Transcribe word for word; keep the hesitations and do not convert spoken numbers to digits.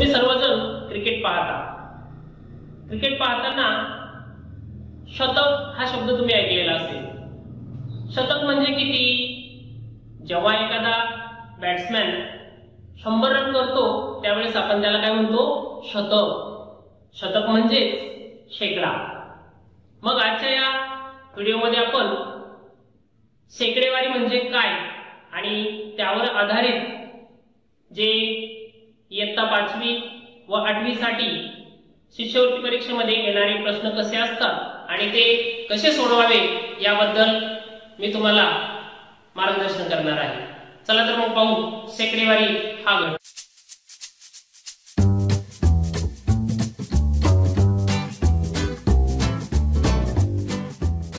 तुम्ही सर्वजण क्रिकेट पाहता। क्रिकेट पाहताना शतक हा शब्द तुम्ही ऐकलेला असेल। शतक म्हणजे किती? जेव्हा एखादा बॅट्समॅन शंभर रन करतो त्यावेळेस आपण त्याला काय म्हणतो? शतक। शतक म्हणजे शेकडा। मग आजच्या या व्हिडिओमध्ये आपण शेकडेवारी म्हणजे काय आणि त्यावर आधारित जे इयत्ता पाचवी व आठवी साठी शिष्यवृत्ती परीक्षेमध्ये येणारे प्रश्न कसे असतात आणि ते कसे सोडवावे याबद्दल मी तुम्हाला मार्गदर्शन करणार आहे। चला तर मग पाहू शेकडेवारी हा गट।